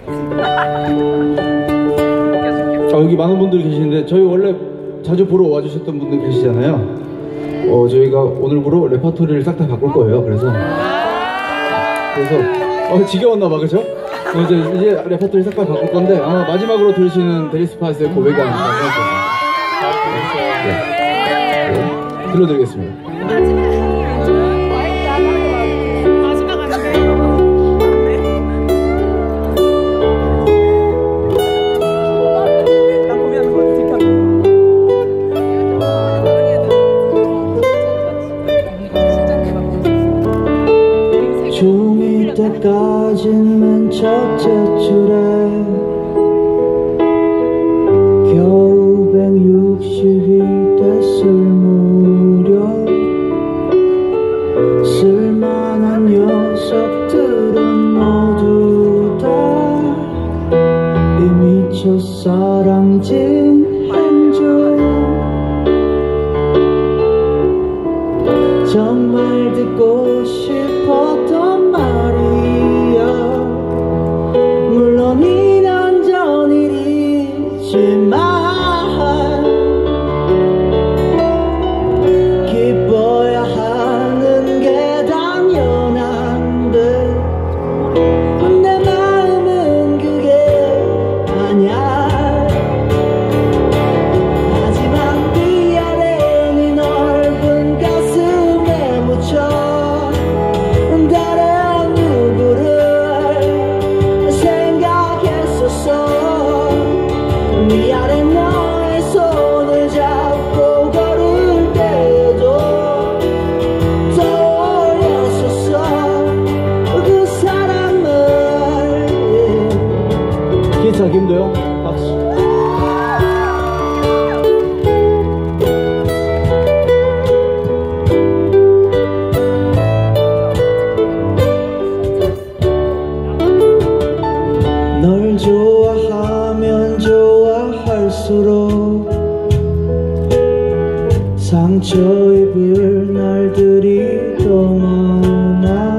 여기 많은 분들이 계시는데 저희 원래 자주 보러 와주셨던 분들 계시잖아요. 저희가 오늘부로 레퍼토리를 싹 다 바꿀 거예요. 그래서 지겨웠나봐, 그죠? 이제 레퍼토리 싹 다 바꿀 건데 아마 마지막으로 들으시는 데리스파이스의 고백이 아닐까 생각합니다. 네, 들려드리겠습니다. 종일 때까진 맨 첫째 줄에 겨우 160이 됐을 무렵 쓸만한 녀석들은 모두 다 이미 첫사랑진 행주 정말 듣고 싶었던 말이야. 물론 이런저런 일이지만 기뻐야 하는 게 당연한데 내 마음은 그게 아냐. 하지만 미안해 네 넓은 가슴에 묻혀 다른 누구를 생각했었어. 미안해 너의 손을 잡고 걸을 때도 떠올렸었어 그 사람을. 기타 김도영 박수. 널 좋아하면 좋아할수록 상처 입을 날들이 더 많아.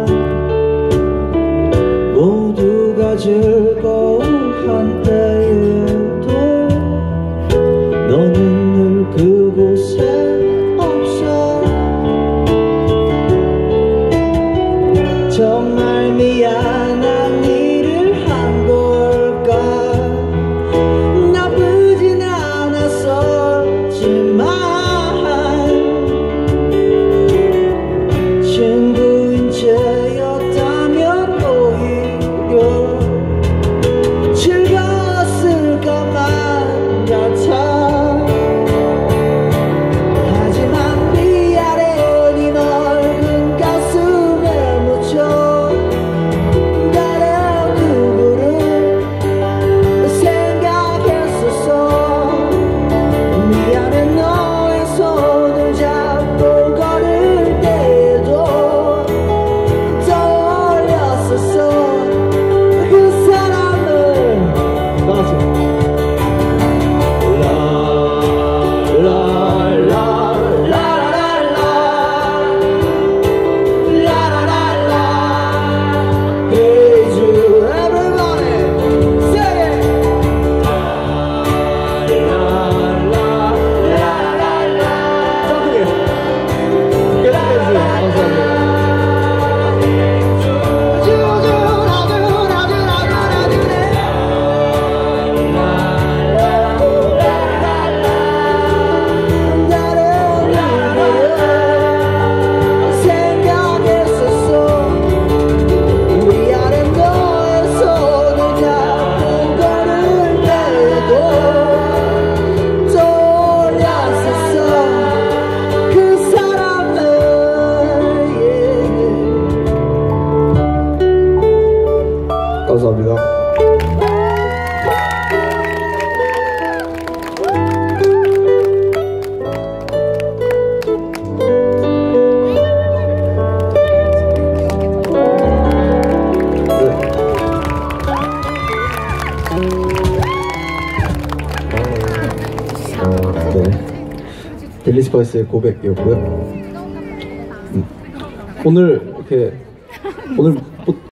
모두가 즐거운 한때에도 너는 늘 그곳에 없어. 정말 미안한 일을 한 걸까. 나쁘진 않았었지만 친구인 채였다면 오히려 즐거웠을 것만 같아. 하지만 미안해 네 넓은 가슴에 묻혀 다른 누구를 생각했었어. 미안해 너의 손을 잡고 걸을 때에도 떠올렸었어 그 사람을. 나가세요. 감사합니다. 델리스파이스의 고백이었고요. 오늘 이렇게 오늘